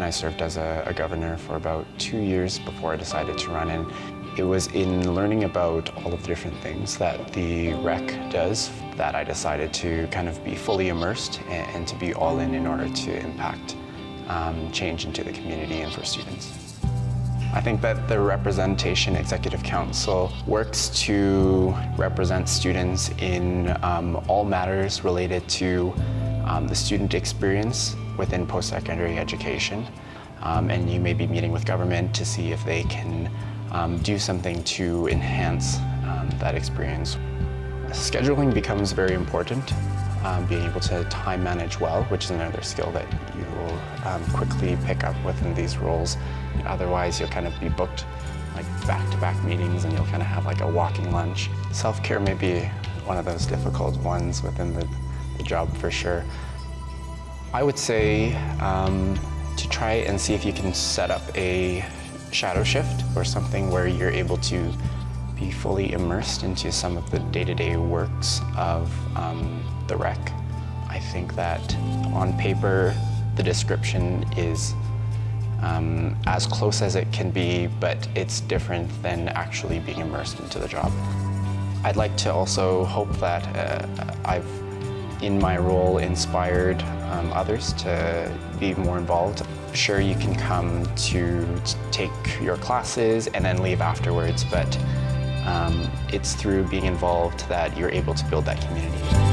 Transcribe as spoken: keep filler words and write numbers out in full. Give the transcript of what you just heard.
I served as a, a governor for about two years before I decided to run in. It was in learning about all of the different things that the rec does that I decided to kind of be fully immersed and, and to be all in in order to impact um, change into the community and for students. I think that the Representation Executive Council works to represent students in um, all matters related to um, the student experience within post-secondary education. Um, and you may be meeting with government to see if they can um, do something to enhance um, that experience. Scheduling becomes very important. Um, being able to time manage well, which is another skill that you will um, quickly pick up within these roles. Otherwise, you'll kind of be booked like back-to-back meetings and you'll kind of have like a walking lunch. Self-care may be one of those difficult ones within the, the job for sure. I would say um, to try and see if you can set up a shadow shift or something where you're able to be fully immersed into some of the day-to-day works of um, the rec. I think that on paper, the description is um, as close as it can be, but it's different than actually being immersed into the job. I'd like to also hope that uh, I've, in my role, inspired um, others to be more involved. Sure, you can come to take your classes and then leave afterwards, but um, it's through being involved that you're able to build that community.